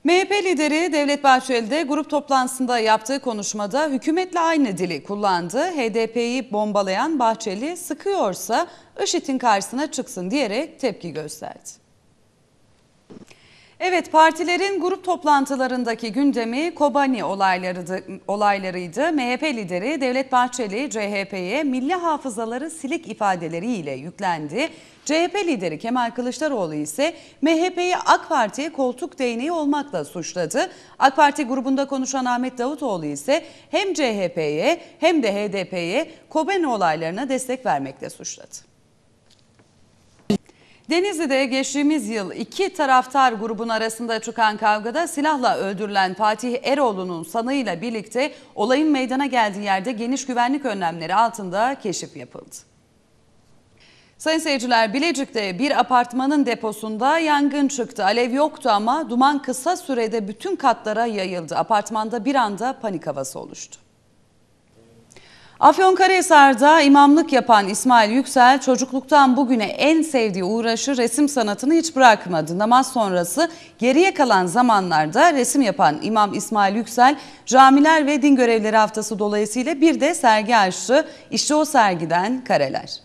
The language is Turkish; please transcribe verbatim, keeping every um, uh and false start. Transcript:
M H P lideri Devlet Bahçeli de grup toplantısında yaptığı konuşmada hükümetle aynı dili kullandı. H D P'yi bombalayan Bahçeli sıkıyorsa IŞİD'in karşısına çıksın diyerek tepki gösterdi. Evet, partilerin grup toplantılarındaki gündemi Kobani olaylarıydı. olaylarıydı. M H P lideri Devlet Bahçeli C H P'ye milli hafızaları silik ifadeleriyle yüklendi. C H P lideri Kemal Kılıçdaroğlu ise M H P'yi AK Parti'ye koltuk değneği olmakla suçladı. AK Parti grubunda konuşan Ahmet Davutoğlu ise hem C H P'ye hem de H D P'ye Kobani olaylarına destek vermekle suçladı. Denizli'de geçtiğimiz yıl iki taraftar grubun arasında çıkan kavgada silahla öldürülen Fatih Eroğlu'nun sanığıyla birlikte olayın meydana geldiği yerde geniş güvenlik önlemleri altında keşif yapıldı. Sayın seyirciler, Bilecik'te bir apartmanın deposunda yangın çıktı. Alev yoktu ama duman kısa sürede bütün katlara yayıldı. Apartmanda bir anda panik havası oluştu. Afyonkarahisar'da imamlık yapan İsmail Yüksel çocukluktan bugüne en sevdiği uğraşı resim sanatını hiç bırakmadı. Namaz sonrası geriye kalan zamanlarda resim yapan İmam İsmail Yüksel Camiler ve Din Görevleri Haftası dolayısıyla bir de sergi açtı. İşte o sergiden kareler.